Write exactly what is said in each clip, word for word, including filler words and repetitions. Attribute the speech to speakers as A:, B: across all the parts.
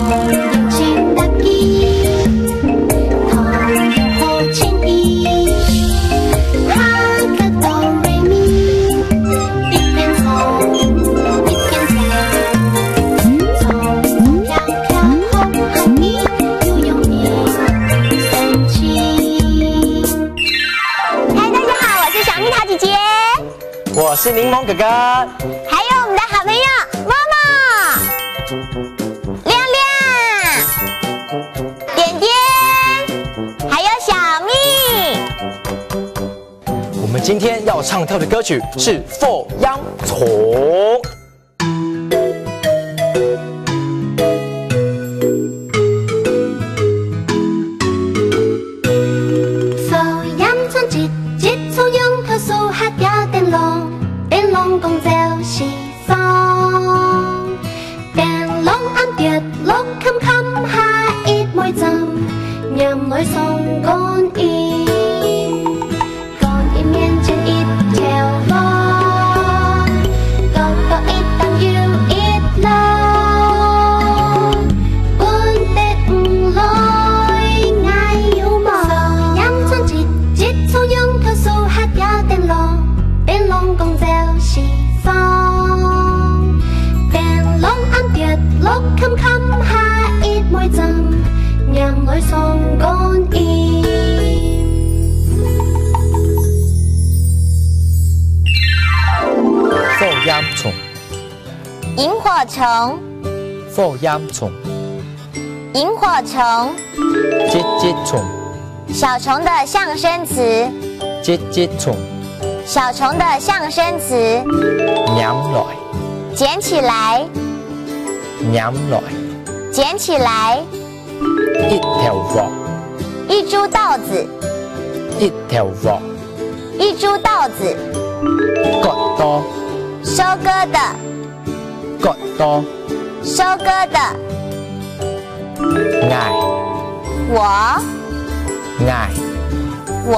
A: 我是柠檬哥哥，
B: 还有我们的好朋友默默、亮亮、点点，还有小蜜。
A: 我们今天要唱跳的歌曲是《富央虫》。
C: 公就是風，病龍啱跌落冚冚下熱每陣，任裏送乾衣，乾衣面前一條路，個個一等要一路，半的唔來嗌要望，飲春節節草用佢數黑有定路，病龍公就是。落冚冚下熱每陣，任裏送乾衣。
A: 富央蟲，
B: 萤火蟲，
A: 富央蟲，
B: 萤火蟲，
A: 節節蟲，
B: 小蟲的象聲詞，
A: 節節蟲，
B: 小蟲的象聲詞，
A: 攬來，
B: 撿起來。
A: 攬來，
B: 撿起來，
A: 一條獲，
B: 一株稻子，
A: 一條獲，
B: 一株稻子，
A: 割多，
B: 收割的，
A: 割多，
B: 收割的，
A: 愛，
B: 我，
A: 愛，
B: 我，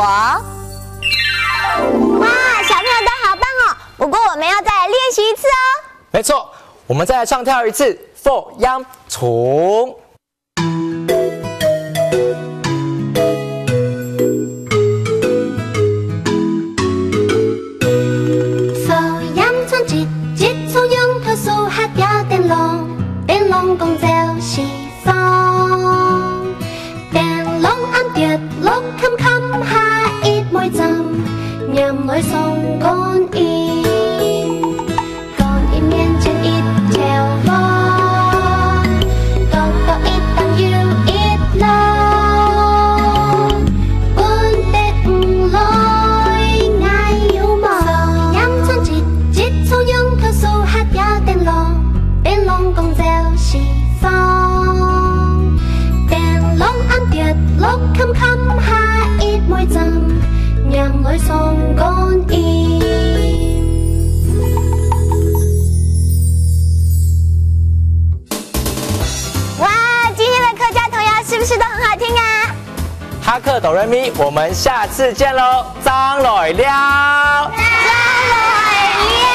B: 哇，小朋友都好棒哦！不过我们要再来练习一次哦。
A: 没错，我们再来唱跳一次。富央蟲，
C: 富央春節節草用佢數黑有定龍，病龍公就是風，病龍啱跌落冚冚下熱每陣，任裏送乾衣，乾衣面前一條路。落冚冚下熱每陣，任裏送乾衣。
B: 哇，今天的客家童谣是不是都很好听啊？
A: 哈克哆瑞咪，我们下次见喽，张来了，
B: 张来了。